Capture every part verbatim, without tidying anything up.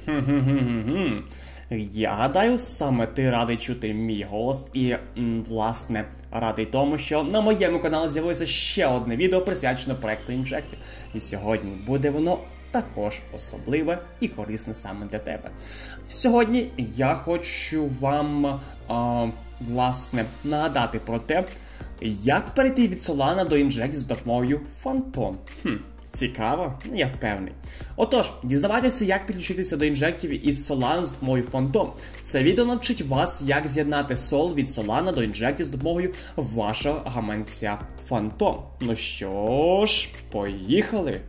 Хм-хм-хм-хм. Я гадаю, саме ти радий чути мій голос і, м, власне, радий тому, що на моєму каналі з'явилося ще одне відео, присвячене проекту Injective. І сьогодні буде воно також особливе і корисне саме для тебе. Сьогодні я хочу вам, а, власне, нагадати про те, як перейти від Solana до Injective з допомогою Phantom. Хм. Цікаво? Я впевнений. Отож, дізнавайтеся, як підключитися до інжектів із Solana з допомогою Phantom. Це відео навчить вас, як з'єднати сол від Solana до інжектів з допомогою вашого гаманця Phantom. Ну що ж, поїхали!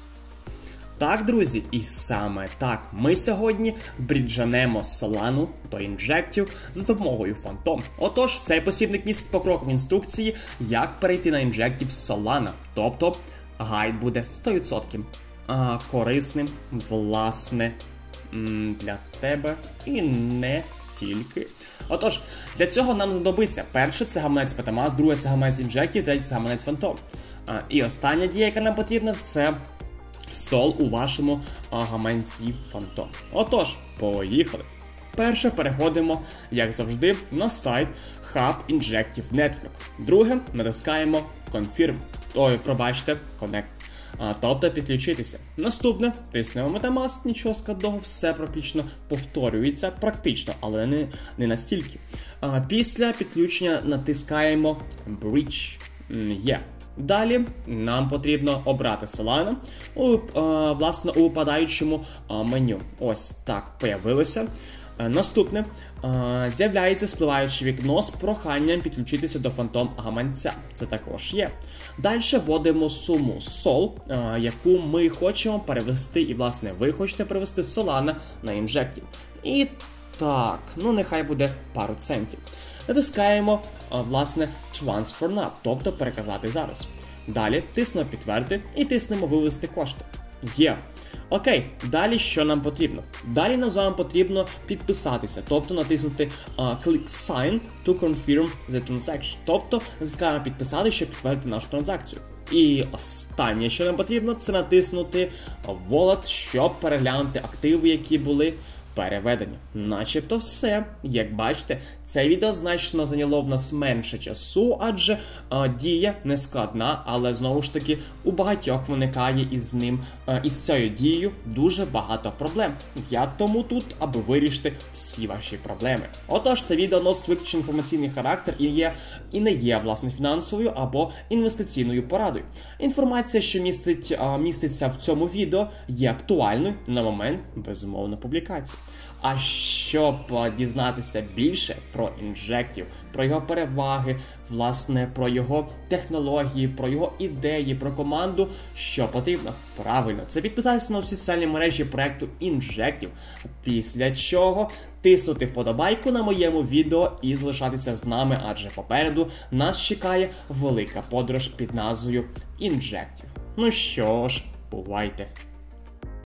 Так, друзі, і саме так, ми сьогодні бріджанемо Solana до інжектів з допомогою Phantom. Отож, цей посібник містить покрокові інструкції, як перейти на інжектів з Solana, тобто гайд буде сто відсотків а, корисним, власне, для тебе і не тільки. Отож, для цього нам знадобиться перше це гаманець Metamask, друге це гаманець інжектів, третє це гаманець Phantom. А, і остання дія, яка нам потрібна, це сол у вашому а, гаманці Phantom. Отож, поїхали. Перше, переходимо, як завжди, на сайт Hub Injective Network. Друге, натискаємо Confirm. Ой, пробачте, Connect. А, тобто підключитися. Наступне, тиснемо Metamask, нічого складного, все практично повторюється, практично, але не, не настільки. А, після підключення натискаємо Bridge. Є. Yeah. Далі нам потрібно обрати Solana у, а, власне, у випадаючому а, меню. Ось так появилося. Наступне, з'являється спливаюче вікно з проханням підключитися до Phantom гаманця. Це також є. Далі вводимо суму сол, яку ми хочемо перевести, і, власне, ви хочете перевести з Solana на Injective. І так, ну нехай буде пару центів. Натискаємо, власне, Transfer Now, тобто переказати зараз. Далі тиснемо підтвердити і тиснемо вивести кошти. Є. Окей, далі що нам потрібно? Далі нам з вами потрібно підписатися, тобто натиснути uh, Click Sign to confirm the transaction. Тобто натискаємо підписати, щоб підтвердити нашу транзакцію. І останнє, що нам потрібно, це натиснути Wallet, щоб переглянути активи, які були переведені. Начебто все. Як бачите, це відео значно зайняло в нас менше часу, адже а, дія не складна, але знову ж таки у багатьох виникає із ним, а, із цією дією дуже багато проблем. Я тому тут, аби вирішити всі ваші проблеми. Отож, це відео носить виключно інформаційний характер і, є, і не є, власне, фінансовою або інвестиційною порадою. Інформація, що містить, а, міститься в цьому відео, є актуальною на момент, безумовно, публікації. А щоб дізнатися більше про Injective, про його переваги, власне, про його технології, про його ідеї, про команду, що потрібно? Правильно, це підписатися на всі соціальні мережі проекту Injective, після чого тиснути вподобайку на моєму відео і залишатися з нами, адже попереду нас чекає велика подорож під назвою Injective. Ну що ж, бувайте!